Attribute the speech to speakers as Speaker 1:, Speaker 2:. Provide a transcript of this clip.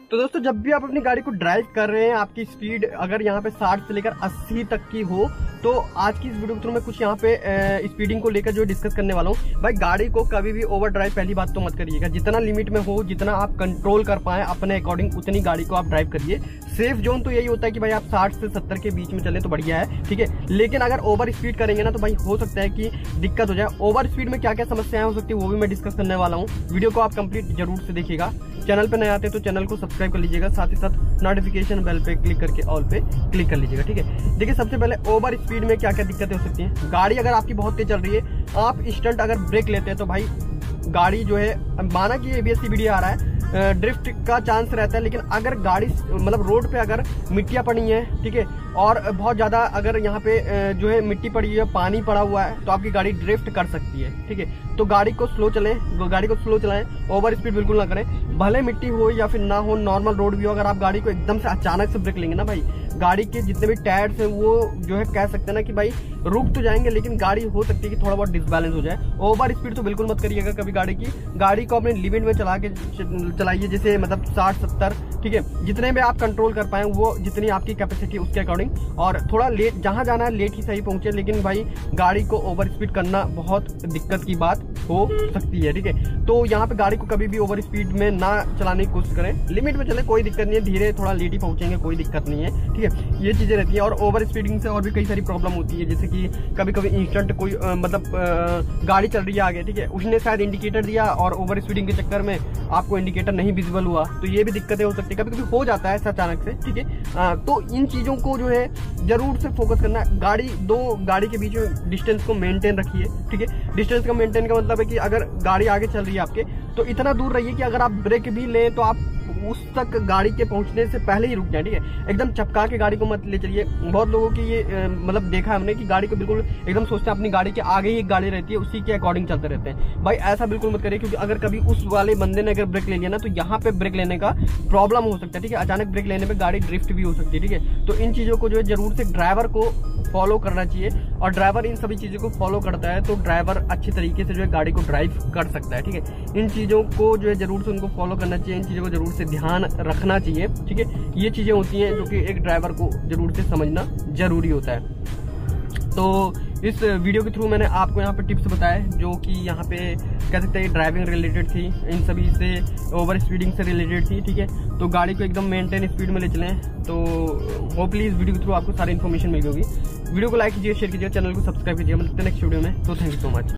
Speaker 1: तो दोस्तों जब भी आप अपनी गाड़ी को ड्राइव कर रहे हैं, आपकी स्पीड अगर यहाँ पे 60 से लेकर 80 तक की हो, तो आज की इस वीडियो के थ्रू मैं कुछ यहाँ पे स्पीडिंग को लेकर जो डिस्कस करने वाला हूँ। भाई गाड़ी को कभी भी ओवर ड्राइव पहली बात तो मत करिएगा। जितना लिमिट में हो, जितना आप कंट्रोल कर पाए अपने अकॉर्डिंग, उतनी गाड़ी को आप ड्राइव करिए। सेफ जोन तो यही होता है कि भाई आप 60 से 70 के बीच में चले तो बढ़िया है, ठीक है। लेकिन अगर ओवर स्पीड करेंगे ना तो भाई हो सकता है कि दिक्कत हो जाए। ओवर स्पीड में क्या क्या समस्याएं हो सकती है वो भी मैं डिस्कस करने वाला हूँ। वीडियो को आप कंप्लीट जरूर से देखिएगा। चैनल पे नए आते हैं तो चैनल को सब्सक्राइब कर लीजिएगा, साथ ही साथ नोटिफिकेशन बेल पे क्लिक करके ऑल पे क्लिक कर लीजिएगा, ठीक है। देखिए सबसे पहले ओवर स्पीड में क्या क्या दिक्कतें हो सकती हैं। गाड़ी अगर आपकी बहुत तेज चल रही है, आप इंस्टेंट अगर ब्रेक लेते हैं तो भाई गाड़ी जो है, माना कि ABS CVT आ रहा है, ड्रिफ्ट का चांस रहता है। लेकिन अगर गाड़ी मतलब रोड पे अगर मिट्टियाँ पड़ी हैं, ठीक है, और बहुत ज़्यादा अगर यहाँ पे जो है मिट्टी पड़ी है, पानी पड़ा हुआ है, तो आपकी गाड़ी ड्रिफ्ट कर सकती है, ठीक है। तो गाड़ी को स्लो चलाएं, ओवर स्पीड बिल्कुल ना करें। भले मिट्टी हो या फिर ना हो, नॉर्मल रोड भी हो, अगर आप गाड़ी को एकदम से अचानक से ब्रेक लेंगे ना भाई, गाड़ी के जितने भी टायर्स हैं वो जो है कह सकते हैं ना कि भाई रुक तो जाएंगे, लेकिन गाड़ी हो सकती है कि थोड़ा बहुत डिसबैलेंस हो जाए। ओवर स्पीड तो बिल्कुल मत करिएगा कभी। गाड़ी को अपने लिमिट में चलाइए, जैसे मतलब 60-70, ठीक है। जितने भी आप कंट्रोल कर पाए, वो जितनी आपकी कैपेसिटी उसके अकॉर्डिंग। और थोड़ा लेट, जहां जाना है लेट ही सही पहुंचे, लेकिन भाई गाड़ी को ओवर स्पीड करना बहुत दिक्कत की बात हो सकती है, ठीक है। तो यहाँ पे गाड़ी को कभी भी ओवर स्पीड में ना चलाने की कोशिश करें। लिमिट में चले, कोई दिक्कत नहीं है, धीरे थोड़ा लेट ही पहुंचेंगे, कोई दिक्कत नहीं है, ठीक है। ये चीजें रहती हैं। और ओवर स्पीडिंग से और भी कई सारी प्रॉब्लम होती है, जैसे कि कभी कभी इंस्टेंट कोई गाड़ी चल रही है आगे, ठीक है, उसने शायद इंडिकेटर दिया और ओवर स्पीडिंग के चक्कर में आपको इंडिकेटर नहीं विजिबल हुआ, तो ये भी दिक्कतें हो सकती है। कभी कभी हो जाता है ऐसा अचानक से, ठीक है। तो इन चीजों को जो है जरूर से फोकस करना है। दो गाड़ी के बीच में डिस्टेंस को मेंटेन रखिए, ठीक है। डिस्टेंस का मेंटेन का मतलब है कि अगर गाड़ी आगे चल रही है आपके, तो इतना दूर रहिए कि अगर आप ब्रेक भी लें तो आप उस तक गाड़ी के पहुंचने से पहले ही रुक जाए, ठीक है। एकदम चपका के गाड़ी को मत ले चलिए। बहुत लोगों की ये मतलब देखा हमने कि गाड़ी को बिल्कुल एकदम सोचते हैं अपनी गाड़ी के आगे ही एक गाड़ी रहती है, उसी के अकॉर्डिंग चलते रहते हैं। भाई ऐसा बिल्कुल मत करिए, क्योंकि अगर कभी उस वाले बंदे ने अगर ब्रेक ले लिया ना, तो यहाँ पे ब्रेक लेने का प्रॉब्लम हो सकता है, ठीक है। अचानक ब्रेक लेने पर गाड़ी ड्रिफ्ट भी हो सकती है, ठीक है। तो इन चीजों को जो है जरूर से ड्राइवर को फॉलो करना चाहिए, और ड्राइवर इन सभी चीजों को फॉलो करता है तो ड्राइवर अच्छी तरीके से जो है गाड़ी को ड्राइव कर सकता है, ठीक है। इन चीजों को जो है जरूर से उनको फॉलो करना चाहिए, इन चीजों को जरूर से ध्यान रखना चाहिए, ठीक है। ये चीजें होती हैं जो कि एक ड्राइवर को जरूर से समझना जरूरी होता है। तो इस वीडियो के थ्रू मैंने आपको यहाँ पे टिप्स बताए जो कि यहाँ पे कह सकते हैं ड्राइविंग रिलेटेड थी, इन सभी से ओवर स्पीडिंग से रिलेटेड थी, ठीक है। तो गाड़ी को एकदम मेंटेन स्पीड में ले चलें। तो होपली इस वीडियो के थ्रू आपको सारी इन्फॉर्मेशन मिल होगी। वीडियो को लाइक कीजिए, शेयर कीजिए, चैनल को सब्सक्राइब कीजिए। मिलते हैं नेक्स्ट वीडियो में। तो थैंक यू सो मच।